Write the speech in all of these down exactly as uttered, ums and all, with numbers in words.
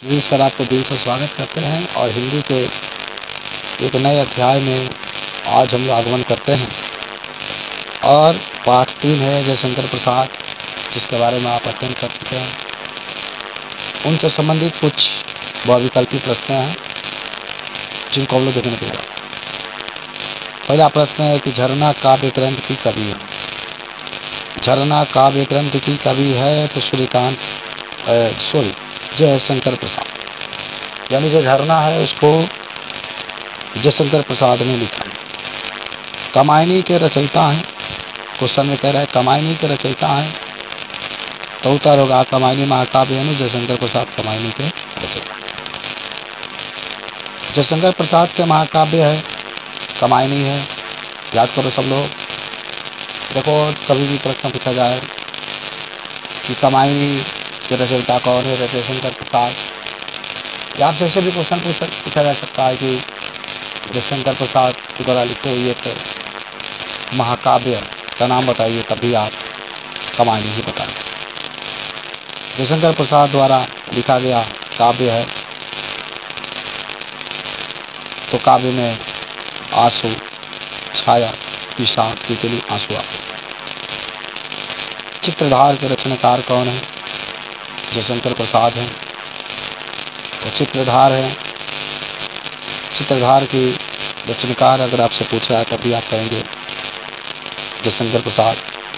जी sir, आपको दिल से स्वागत करते हैं और हिंदी के एक नए अध्याय में आज हम लोग आगमन करते हैं और पाठ तीन है जयशंकर प्रसाद, जिसके बारे में आप अध्ययन कर चुके हैं। उनसे संबंधित कुछ बहुविकल्पी प्रश्न हैं जिनको हम लोग देखने के लिए। पहला प्रश्न है कि झरना काव्य ग्रंथ की कवि है। झरना काव्य ग्रंथ की कवि है तो सूर्यकांत सॉरी जयशंकर प्रसाद, यानी जो झरना है उसको जयशंकर प्रसाद ने लिखा है। कमायनी के रचयिता हैं, क्वेश्चन में कह रहा है कमायनी के रचयिता हैं, तो उत्तर होगा कमायनी महाकाव्य यानी जयशंकर प्रसाद कमायनी के रचयिता। जयशंकर प्रसाद के महाकाव्य है कमायनी है, याद करो सब लोग। देखो कभी भी प्रश्न पूछा जाए कि कमायनी के रचयिता कौन है, जयशंकर प्रसाद, या आपसे ऐसे भी क्वेश्चन पूछा जा सकता है कि जयशंकर प्रसाद के द्वारा लिखे हुए थे महाकाव्य का नाम बताइए, तभी आप कमायनी ही बताएं। जयशंकर प्रसाद द्वारा लिखा गया काव्य है तो काव्य में आंसू, छाया, पिशाब, तितली, आंसू आते। चित्रधार के रचनाकार कौन है? जयशंकर प्रसाद हैं। तो चित्रधार है, चित्रधार की रचनाकार अगर आपसे पूछ रहा है तभी आप कहेंगे जयशंकर प्रसाद।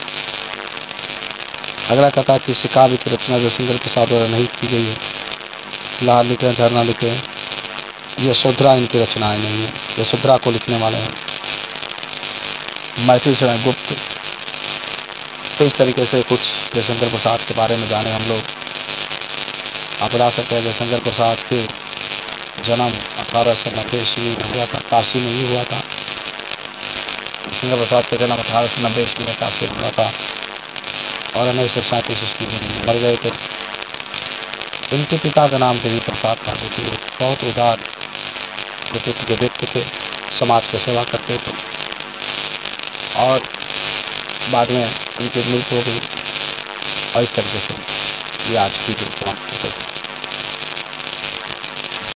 अगला कहता है कि किसी काव्य की रचना जयशंकर प्रसाद द्वारा नहीं की गई है। लाल लिखे, धरना लिखे, यशोधरा इनकी रचनाएं नहीं है, यशोधरा को लिखने वाले हैं मैथिल शरण गुप्त। तो इस तरीके से कुछ जयशंकर प्रसाद के बारे में जाने हम लोग। आप बता सकते हैं जयशंकर प्रसाद के जन्म अठारह सौ नब्बे ईस्वी में हुआ था, काशी में ही हुआ था। जयशंकर प्रसाद का जन्म अठारह सौ नब्बे ईस्वी में काशी में हुआ था और उन्नीस सौ सैंतीस ईस्वी में मर गए थे। इनके पिता का नाम देवी प्रसाद था, जो कि बहुत उदार प्रकृति के व्यक्ति थे, समाज की सेवा करते थे और बाद में उनकी मृत्यु हो गई और इस तरीके से ये आज की जो